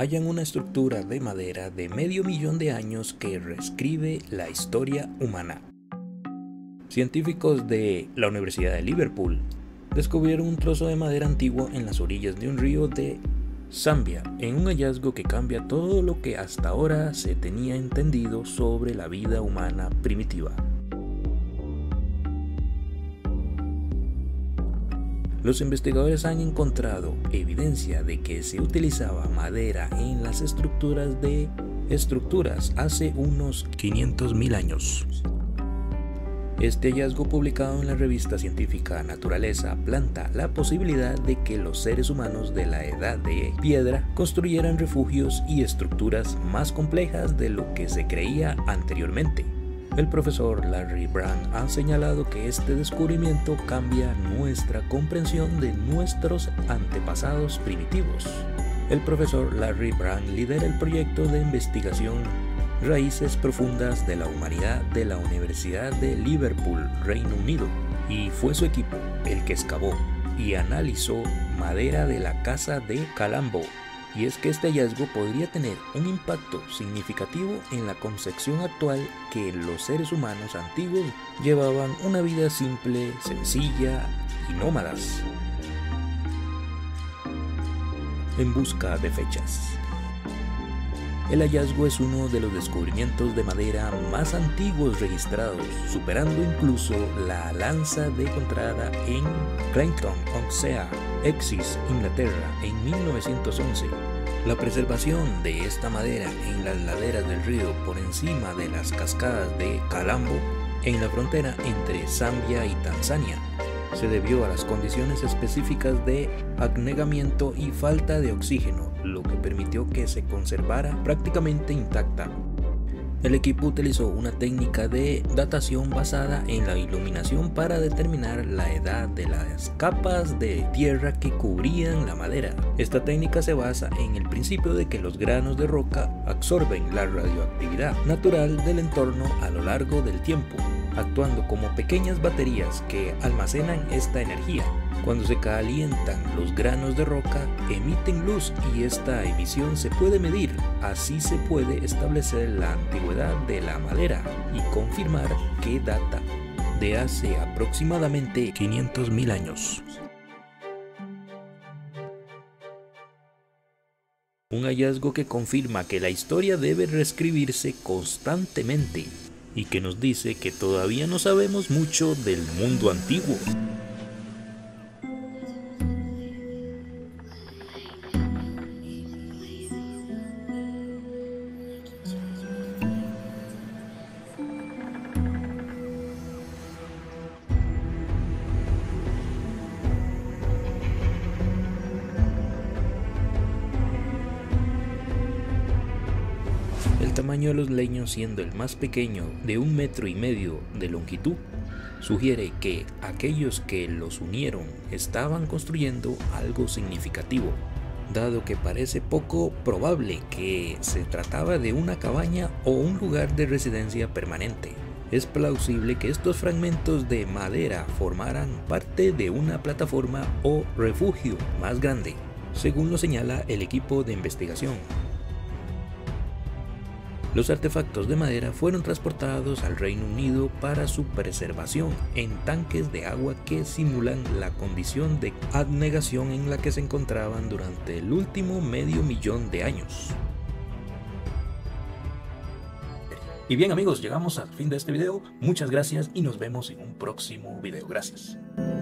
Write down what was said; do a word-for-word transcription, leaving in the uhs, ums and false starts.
hallan una estructura de madera de medio millón de años que reescribe la historia humana. Científicos de la Universidad de Liverpool descubrieron un trozo de madera antiguo en las orillas de un río de Zambia, en un hallazgo que cambia todo lo que hasta ahora se tenía entendido sobre la vida humana primitiva. Los investigadores han encontrado evidencia de que se utilizaba madera en las estructuras de estructuras hace unos quinientos mil años. Este hallazgo, publicado en la revista científica Naturaleza, planta la posibilidad de que los seres humanos de la edad de piedra construyeran refugios y estructuras más complejas de lo que se creía anteriormente. El profesor Larry Brand ha señalado que este descubrimiento cambia nuestra comprensión de nuestros antepasados primitivos. El profesor Larry Brand lidera el proyecto de investigación Raíces Profundas de la Humanidad de la Universidad de Liverpool, Reino Unido, y fue su equipo el que excavó y analizó madera de la casa de Kalambo. Y es que este hallazgo podría tener un impacto significativo en la concepción actual que los seres humanos antiguos llevaban una vida simple, sencilla y nómadas. En busca de fechas. El hallazgo es uno de los descubrimientos de madera más antiguos registrados, superando incluso la lanza de encontrada en Clayton-on-Sea, Essex, Inglaterra, en mil novecientos once. La preservación de esta madera en las laderas del río por encima de las cascadas de Kalambo, en la frontera entre Zambia y Tanzania, se debió a las condiciones específicas de anegamiento y falta de oxígeno, lo que permitió que se conservara prácticamente intacta. El equipo utilizó una técnica de datación basada en la iluminación para determinar la edad de las capas de tierra que cubrían la madera. Esta técnica se basa en el principio de que los granos de roca absorben la radioactividad natural del entorno a lo largo del tiempo, actuando como pequeñas baterías que almacenan esta energía. Cuando se calientan los granos de roca, emiten luz y esta emisión se puede medir. Así se puede establecer la antigüedad de la madera y confirmar que data de hace aproximadamente quinientos mil años. Un hallazgo que confirma que la historia debe reescribirse constantemente y que nos dice que todavía no sabemos mucho del mundo antiguo. El tamaño de los leños, siendo el más pequeño de un metro y medio de longitud, sugiere que aquellos que los unieron estaban construyendo algo significativo, dado que parece poco probable que se trataba de una cabaña o un lugar de residencia permanente. Es plausible que estos fragmentos de madera formaran parte de una plataforma o refugio más grande, según lo señala el equipo de investigación. Los artefactos de madera fueron transportados al Reino Unido para su preservación en tanques de agua que simulan la condición de abnegación en la que se encontraban durante el último medio millón de años. Y bien amigos, llegamos al fin de este video. Muchas gracias y nos vemos en un próximo video. Gracias.